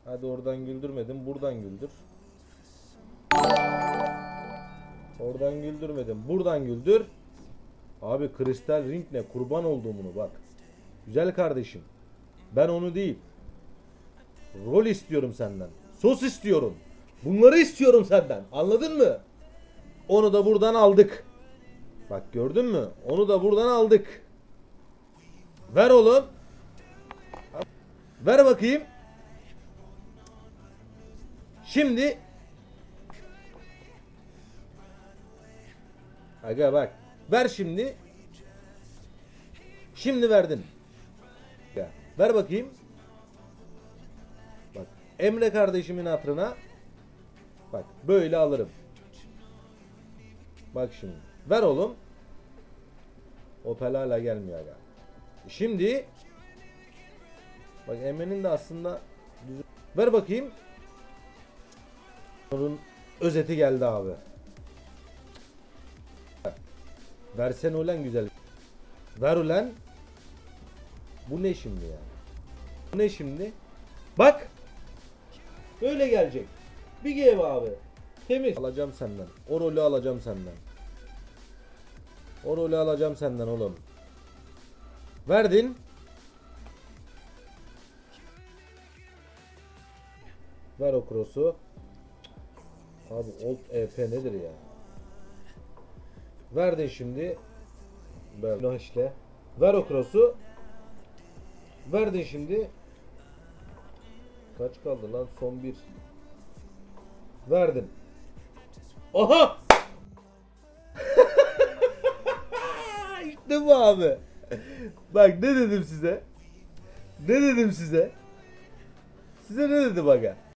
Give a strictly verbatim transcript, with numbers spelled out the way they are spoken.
Hadi oradan güldürmedim. Buradan güldür. Oradan güldürmedim. Buradan güldür. Abi kristal ring ne? Kurban olduğumunu bak. Güzel kardeşim. Ben onu değil. Rol istiyorum senden. Sos istiyorum. Bunları istiyorum senden. Anladın mı? Onu da buradan aldık. Bak gördün mü? Onu da buradan aldık. Ver oğlum. Ver bakayım. Şimdi aga bak. Ver şimdi. Şimdi verdin. Ya, ver bakayım. Bak. Emre kardeşimin hatırına. Bak böyle alırım. Bak şimdi. Ver oğlum. Opel hala gelmiyor aga. Şimdi bak Emre'nin de aslında ver bakayım. Onun özeti geldi abi. Versen ulan güzel. Ver ulan. Bu ne şimdi ya? Bu ne şimdi? Bak. Böyle gelecek. Bir G abi. Temiz. Alacağım senden. O rolü alacağım senden. O rolü alacağım senden oğlum. Verdin. Ver o cross'u. Abi Old E P nedir ya? Verdin şimdi. Ver işte. Ver o cross'u. Verdin şimdi. Kaç kaldı lan? Son bir. Verdin. Aha! İşte bu abi. Bak ne dedim size? Ne dedim size? Size ne dedim aga?